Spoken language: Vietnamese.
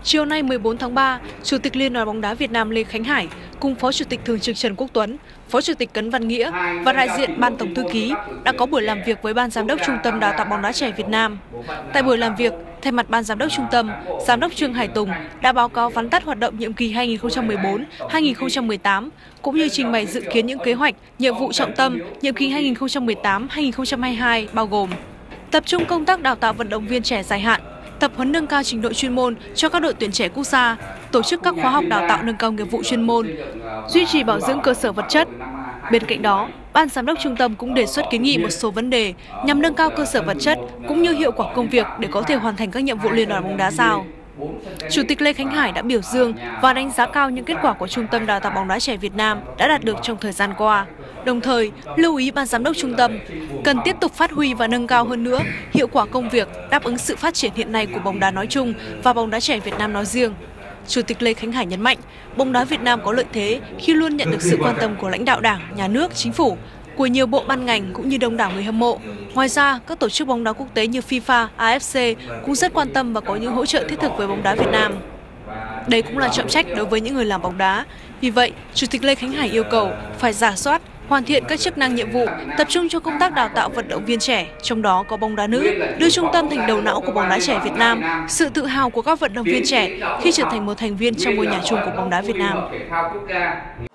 Chiều nay 14 tháng 3, Chủ tịch Liên đoàn bóng đá Việt Nam Lê Khánh Hải cùng Phó Chủ tịch Thường trực Trần Quốc Tuấn, Phó Chủ tịch Cấn Văn Nghĩa và đại diện Ban Tổng thư ký đã có buổi làm việc với Ban Giám đốc Trung tâm Đào tạo bóng đá trẻ Việt Nam. Tại buổi làm việc, thay mặt Ban Giám đốc Trung tâm, Giám đốc Trương Hải Tùng đã báo cáo vắn tắt hoạt động nhiệm kỳ 2014-2018 cũng như trình bày dự kiến những kế hoạch, nhiệm vụ trọng tâm nhiệm kỳ 2018-2022 bao gồm: tập trung công tác đào tạo vận động viên trẻ dài hạn, tập huấn nâng cao trình độ chuyên môn cho các đội tuyển trẻ quốc gia, tổ chức các khóa học đào tạo nâng cao nghiệp vụ chuyên môn, duy trì bảo dưỡng cơ sở vật chất. Bên cạnh đó, Ban Giám đốc Trung tâm cũng đề xuất kiến nghị một số vấn đề nhằm nâng cao cơ sở vật chất cũng như hiệu quả công việc để có thể hoàn thành các nhiệm vụ Liên đoàn bóng đá giao. Chủ tịch Lê Khánh Hải đã biểu dương và đánh giá cao những kết quả của Trung tâm Đào tạo bóng đá trẻ Việt Nam đã đạt được trong thời gian qua. Đồng thời, lưu ý Ban Giám đốc Trung tâm cần tiếp tục phát huy và nâng cao hơn nữa hiệu quả công việc đáp ứng sự phát triển hiện nay của bóng đá nói chung và bóng đá trẻ Việt Nam nói riêng. Chủ tịch Lê Khánh Hải nhấn mạnh, bóng đá Việt Nam có lợi thế khi luôn nhận được sự quan tâm của lãnh đạo Đảng, Nhà nước, Chính phủ, của nhiều bộ ban ngành cũng như đông đảo người hâm mộ. Ngoài ra, các tổ chức bóng đá quốc tế như FIFA, AFC cũng rất quan tâm và có những hỗ trợ thiết thực với bóng đá Việt Nam. Đây cũng là trọng trách đối với những người làm bóng đá. Vì vậy, Chủ tịch Lê Khánh Hải yêu cầu phải rà soát, hoàn thiện các chức năng nhiệm vụ, tập trung cho công tác đào tạo vận động viên trẻ, trong đó có bóng đá nữ, đưa trung tâm thành đầu não của bóng đá trẻ Việt Nam, sự tự hào của các vận động viên trẻ khi trở thành một thành viên trong ngôi nhà chung của bóng đá Việt Nam.